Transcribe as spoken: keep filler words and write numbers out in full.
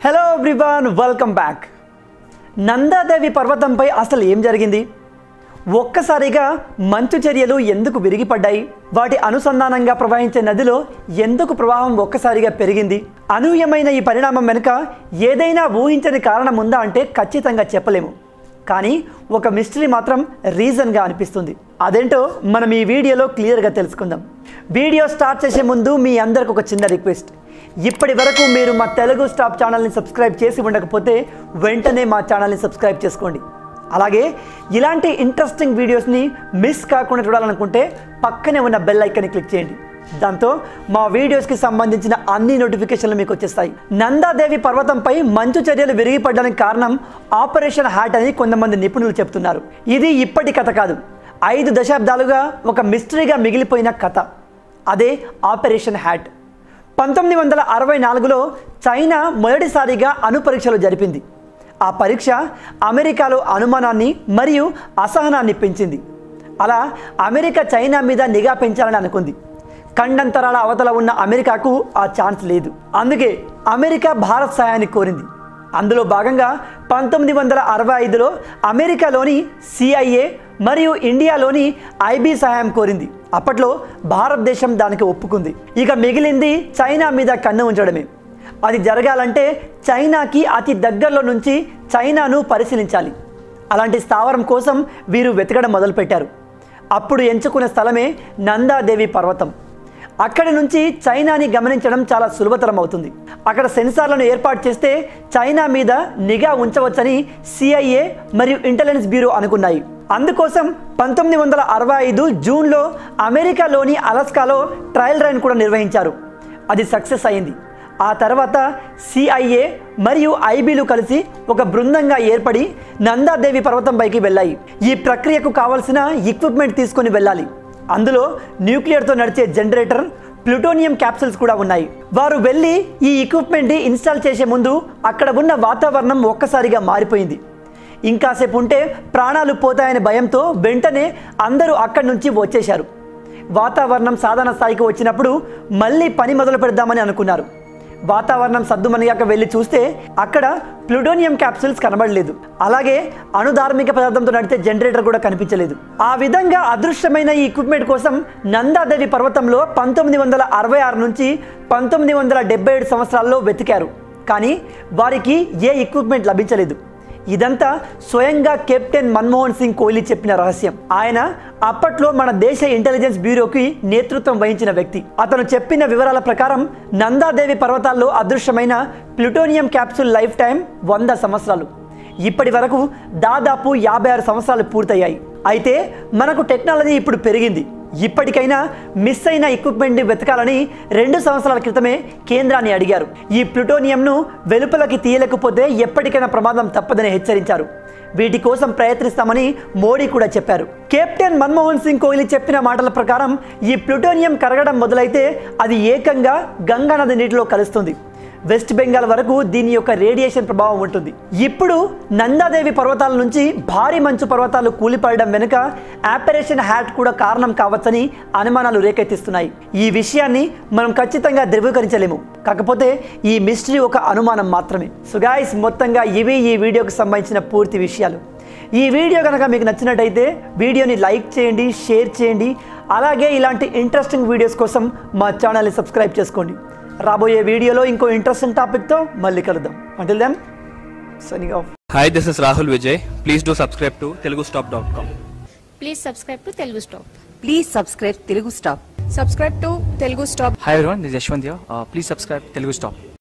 Hello everyone, welcome back. Nanda Devi పర్వతంపై అసలు ఏం జరిగింది? ఒక్కసారిగా మంచు చర్యలు ఎందుకు విరిగిపడ్డాయి? వాటి అనుసంధానంగా ప్రవహించే నదిలో ఎందుకు ప్రవాహం ఒక్కసారిగా పెరిగింది? అనూహ్యమైన ఈ పరిణామం వెనుక ఏదైనా ఊహించని కారణం ఉందా అంటే ఖచ్చితంగా చెప్పలేము. కానీ ఒక మిస్టరీ మాత్రం రీజన్గా అనిపిస్తుంది. అదేంటో మనం ఈ వీడియోలో క్లియర్గా తెలుసుకుందాం. వీడియో స్టార్ట్ చేసే ముందు మీ అందరికి ఒక చిన్న రిక్వెస్ట్. ఇప్పటి వరకు మీరు మా తెలుగు స్టాప్ ఛానల్ని సబ్స్క్రైబ్ చేసి ఉండకపోతే వెంటనే మా ఛానల్ని సబ్స్క్రైబ్ చేసుకోండి. అలాగే ఇలాంటి ఇంట్రెస్టింగ్ వీడియోస్ని మిస్ కాకుండా చూడాలనుకుంటే పక్కనే ఉన్న బెల్ ఐకాన్ని క్లిక్ చేయండి. దాంతో మా వీడియోస్కి సంబంధించిన అన్ని నోటిఫికేషన్లు మీకు వచ్చేస్తాయి. నందాదేవి పర్వతంపై మంచు చర్యలు విరిగిపడడానికి కారణం ఆపరేషన్ హ్యాట్ అని కొంతమంది నిపుణులు చెప్తున్నారు. ఇది ఇప్పటి కథ కాదు, ఐదు దశాబ్దాలుగా ఒక మిస్టరీగా మిగిలిపోయిన కథ. అదే ఆపరేషన్ హ్యాట్. పంతొమ్మిది వందల అరవై నాలుగులో చైనా మొదటిసారిగా అణు పరీక్షలు జరిపింది. ఆ పరీక్ష అమెరికాలో అనుమానాన్ని మరియు అసహనాన్ని పెంచింది. అలా అమెరికా చైనా మీద నిఘా పెంచాలని అనుకుంది. ఖండంతరాల అవతల ఉన్న అమెరికాకు ఆ ఛాన్స్ లేదు. అందుకే అమెరికా భారత్ సహాయాన్ని కోరింది. అందులో భాగంగా పంతొమ్మిది వందల అరవై ఐదులో అమెరికాలోని సిఐఏ మరియు ఇండియాలోని ఐబీ సహాయం కోరింది. అప్పట్లో భారతదేశం దానికి ఒప్పుకుంది. ఇక మిగిలింది చైనా మీద కన్ను ఉంచడమే. అది జరగాలంటే చైనాకి అతి దగ్గరలో నుంచి చైనాను పరిశీలించాలి. అలాంటి స్థావరం కోసం వీరు వెతకడం మొదలుపెట్టారు. అప్పుడు ఎంచుకున్న స్థలమే నందాదేవి పర్వతం. అక్కడి నుంచి చైనాని గమనించడం చాలా సులభతరం అవుతుంది. అక్కడ సెన్సార్లను ఏర్పాటు చేస్తే చైనా మీద నిఘా ఉంచవచ్చని సిఐఏ మరియు ఇంటెలిజెన్స్ బ్యూరో అనుకున్నాయి. అందుకోసం పంతొమ్మిది వందల అరవై ఐదు జూన్లో అమెరికాలోని అలాస్కాలో ట్రయల్ రన్ కూడా నిర్వహించారు. అది సక్సెస్ అయింది. ఆ తర్వాత సిఐఏ మరియు ఐబీలు కలిసి ఒక బృందంగా ఏర్పడి నందాదేవి పర్వతంపైకి వెళ్ళాయి. ఈ ప్రక్రియకు కావలసిన ఎక్విప్మెంట్ తీసుకొని వెళ్ళాలి. అందులో న్యూక్లియర్తో నడిచే జనరేటర్, ప్లూటోనియం క్యాప్సూల్స్ కూడా ఉన్నాయి. వారు వెళ్ళి ఈ ఎక్విప్మెంట్ని ఇన్స్టాల్ చేసే ముందు అక్కడ ఉన్న వాతావరణం ఒక్కసారిగా మారిపోయింది. ఇంకాసేపు ఉంటే ప్రాణాలు పోతాయనే భయంతో వెంటనే అందరూ అక్కడి నుంచి వచ్చేశారు. వాతావరణం సాధారణ స్థాయికి వచ్చినప్పుడు మళ్ళీ పని మొదలు పెడదామని అనుకున్నారు. వాతావరణం సద్దుమనిగాక వెళ్ళి చూస్తే అక్కడ ప్లూటోనియం క్యాప్సూల్స్ కనబడలేదు. అలాగే అణుధార్మిక పదార్థంతో నడిచే జనరేటర్ కూడా కనిపించలేదు. ఆ విధంగా అదృశ్యమైన ఈ ఎక్విప్మెంట్ కోసం నందాదేవి పర్వతంలో పంతొమ్మిది వందల అరవై ఆరు నుంచి పంతొమ్మిది వందల డెబ్బై ఏడు సంవత్సరాల్లో వెతికారు. కానీ వారికి ఏ ఎక్విప్మెంట్ లభించలేదు. ఇదంతా స్వయంగా కెప్టెన్ మన్మోహన్ సింగ్ కోహ్లీ చెప్పిన రహస్యం. ఆయన అప్పట్లో మన దేశ ఇంటెలిజెన్స్ బ్యూరోకి నేతృత్వం వహించిన వ్యక్తి. అతను చెప్పిన వివరాల ప్రకారం నందాదేవి పర్వతాల్లో అదృశ్యమైన ప్లూటోనియం క్యాప్సూల్ లైఫ్ టైం వంద సంవత్సరాలు. ఇప్పటి వరకు దాదాపు యాభై ఆరు సంవత్సరాలు పూర్తయ్యాయి. అయితే మనకు టెక్నాలజీ ఇప్పుడు పెరిగింది. ఇప్పటికైనా మిస్ అయిన ఎక్విప్మెంట్ని వెతకాలని రెండు సంవత్సరాల క్రితమే కేంద్రాన్ని అడిగారు. ఈ ప్లూటోనియంను వెలుపలకి తీయలేకపోతే ఎప్పటికైనా ప్రమాదం తప్పదని హెచ్చరించారు. వీటి కోసం ప్రయత్నిస్తామని మోడీ కూడా చెప్పారు. కెప్టెన్ మన్మోహన్ సింగ్ కోహ్లీ చెప్పిన మాటల ప్రకారం ఈ ప్లూటోనియం కరగడం మొదలైతే అది ఏకంగా గంగా నది నీటిలో కలుస్తుంది. వెస్ట్ బెంగాల్ వరకు దీని యొక్క రేడియేషన్ ప్రభావం ఉంటుంది. ఇప్పుడు నందాదేవి పర్వతాల నుంచి భారీ మంచు పర్వతాలు కూలిపడడం వెనుక ఆపరేషన్ హ్యాట్ కూడా కారణం కావచ్చని అనుమానాలు రేకెత్తిస్తున్నాయి. ఈ విషయాన్ని మనం ఖచ్చితంగా ధృవీకరించలేము. కాకపోతే ఈ మిస్టరీ ఒక అనుమానం మాత్రమే. సో గైస్, మొత్తంగా ఇవి ఈ వీడియోకి సంబంధించిన పూర్తి విషయాలు. ఈ వీడియో కనుక మీకు నచ్చినట్టయితే వీడియోని లైక్ చేయండి, షేర్ చేయండి. అలాగే ఇలాంటి ఇంట్రెస్టింగ్ వీడియోస్ కోసం మా ఛానల్ని సబ్స్క్రైబ్ చేసుకోండి. రాబోయే వీడియోలో ఇంకో ఇంట్రెస్టింగ్ టాపిక్తో మళ్ళీ కలుద్దాం. Until then, signing off. Hi, this is Rahul Vijay. Please do subscribe to telugu stop dot com. Please subscribe to Telugu Stop. Please subscribe Telugu Stop. Subscribe to Telugu Stop. Hi everyone, this is Yashwant here. Uh, please subscribe Telugu Stop.